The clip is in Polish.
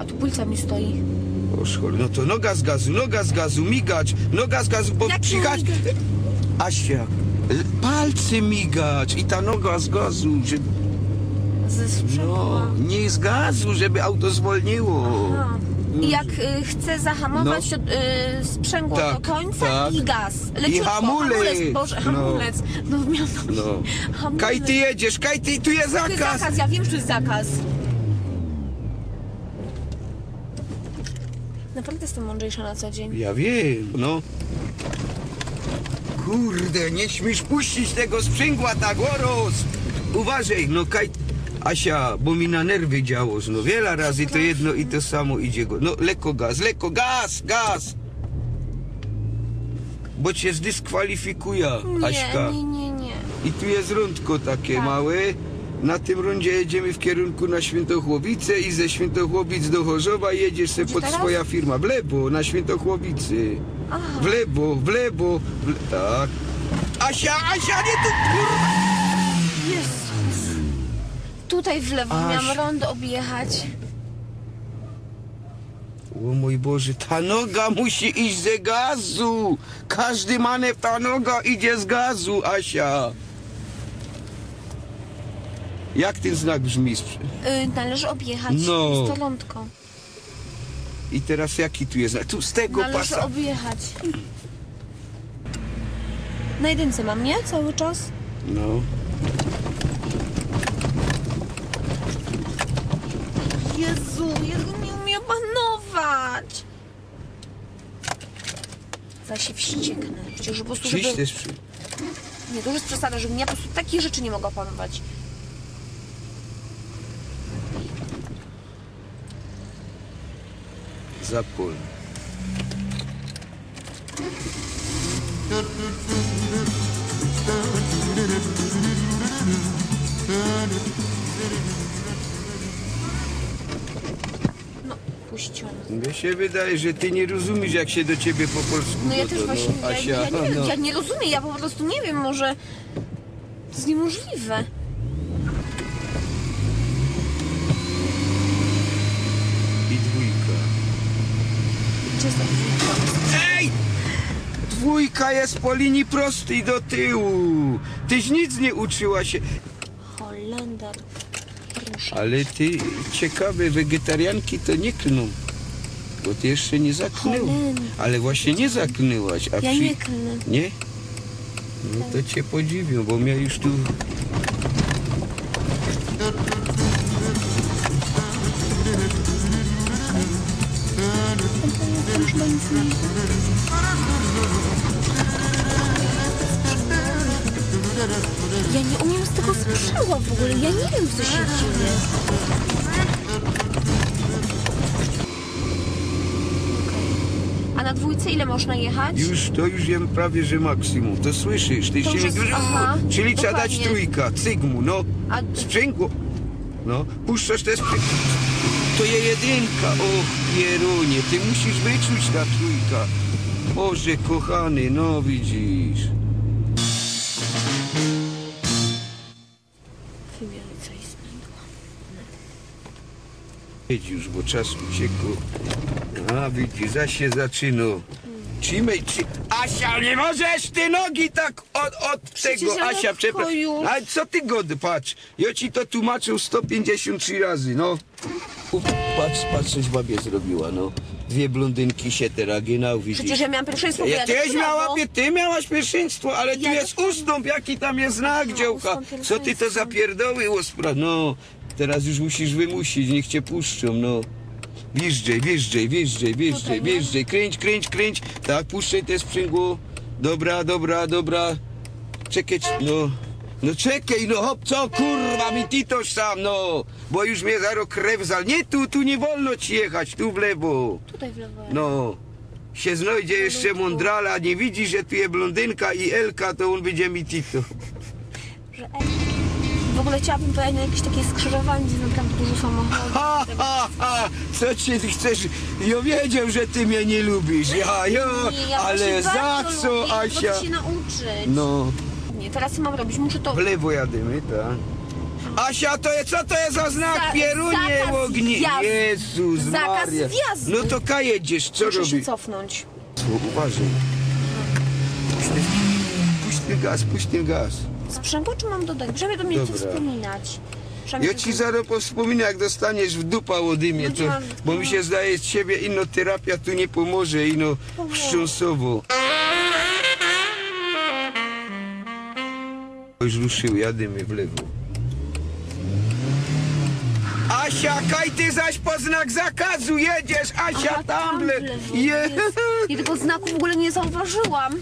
a tu policja mi stoi. O szkoda, no to noga z gazu, migać, noga z gazu, bo Jak przyjechać... migać? Asia, palce migać i ta noga z gazu, że... Ze sprzęgła. No, nie z gazu, żeby auto zwolniło. Aha. I jak chcę zahamować sprzęgło Tak, do końca tak. i gaz. I Leciutko, hamulec. Boże, No. hamulec. No, miałam... No. Hamulec. Kaj ty jedziesz, Kaj ty, tu jest To jest zakaz. zakaz, ja wiem, że to jest zakaz. Naprawdę jestem mądrzejsza na co dzień. Ja wiem, no. Kurde, nie śmiesz puścić tego sprzęgła tak, Oros. Uważaj, no Kaj... Asia, bo mi na nerwy działo, no wiele razy to jedno i to samo idzie. No lekko, gaz. Bo cię zdyskwalifikuje, Aśka. Nie. I tu jest rundko takie Tak. małe. Na tym rundzie jedziemy w kierunku na Świętochłowice i ze Świętochłowic do Chorzowa jedziesz se Gdzie pod teraz? swoja firma. W lewo, na Świętochłowicy. Aha. W lewo. Tak. Asia, nie tu, kurwa! Jezus. Tutaj w lewo Aś. miałam rondo objechać. O mój Boże, ta noga musi iść ze gazu. Każdy manewr, ta noga idzie z gazu, Asia. Jak ten znak brzmi? Należy objechać No. to lądko. I teraz jaki tu jest znak? Tu z tego Należy pasa. objechać. Na jedynce mam, nie? Cały czas? No. Jezu, nie umiem panować. Zaś się wścieknę. Przecież po prostu, Czyś żeby... też przy... Nie, to już jest przesada, żebym ja po prostu takich rzeczy nie mogła panować. Zapól. No, puściłam. Mnie się wydaje, że ty nie rozumiesz, jak się do ciebie po polsku No ja godo, też właśnie, Asia, ja nie rozumiem, ja po prostu nie wiem, może to jest niemożliwe. I dwójka. Gdzie jest ta dwójka? Ej! Dwójka jest po linii prostej do tyłu. Tyś nic nie uczyła się. Holender. Proszę. Ale ty, ciekawe, wegetarianki to nie kną. Bo ty jeszcze nie zaknęłaś. Holender. Ale właśnie nie zaknęłaś. A Ja nie klnę. Nie? No to cię podziwię, bo mnie już tu... Ja nie umiem z tego sprzęgła w ogóle, ja nie wiem, co się dzieje. A na dwójce ile można jechać? To już wiem prawie, że maksimum. To słyszysz? Ty To się już jest- aha, czyli trzeba dać dokładnie. trójka, cygmu, no. A Sprzęgło. No, puszczasz te sprzęgło. To jest jedynka. Och, Pierunie, ty musisz wyczuć ta trójka. Boże kochany, no widzisz. wymiary coś innego. Jedź już, bo czas uciekł. A widzisz, zaś się zaczyna. Asia, nie możesz ty nogi tak od Przecież tego, ja Asia, w przepraszam. pokoju. Ale co ty gody, patrz. Ja ci to tłumaczył 153 razy, no. Patrz, coś babie zrobiła, no. Dwie blondynki się teraz ginał, widzisz. Przecież ja miałam pierwszeństwo, bo ja Ty miałaś pierwszeństwo, ale tu Ja jest też- ustąp, jaki tam jest znak, Aha, działka. ustąp Co ty to pierwszeństwa. zapierdoły, no. Teraz już musisz wymusić, niech cię puszczą, no. Wjeżdżaj, kręć. Tak, puszczaj te sprzęgło. Dobra. Czekaj, no czekaj, no hop, co kurwa mi ty toż sam, no. Bo już mnie zaro krew zal. Nie tu nie wolno ci jechać, tu w lewo. Tutaj w lewo. No. Się znajdzie jeszcze mądrala, nie widzi, że tu jest blondynka i Elka, to on będzie mi Tito. Że w ogóle chciałabym pojechać na jakieś takie skrzyżowanie, gdzie naprawdę dużo samochodów. Co ci ty chcesz? Ja wiedział, że ty mnie nie lubisz. Nie, ja Ale właśnie za bardzo co, lubię, Asia? Chcę się nauczyć. No, Nie, teraz co mam robić? Muszę to... w lewo jadymy, tak. Asia, co to jest za znak? Pierunie zakaz ogni. wjazdu. Jezus Zakaz Maria. wjazdu. No to kaj jedziesz, co Muszę się robisz? cofnąć. Uważaj. Puść ten gaz. Sprzęgło czy mam dodać? Żeby to mnie Dobra. wspominać. Ja ci zaraz powspominam, jak dostaniesz w dupa ode mnie, to, bo mi się zdaje z ciebie terapia tu nie pomoże, wstrząsowo. Już ruszył, jadymy w lewo. Asia, kaj ty zaś po znak zakazu jedziesz, Asia, Aha, tam w lewo. w lewo. Jest. Ja tego znaku w ogóle nie zauważyłam.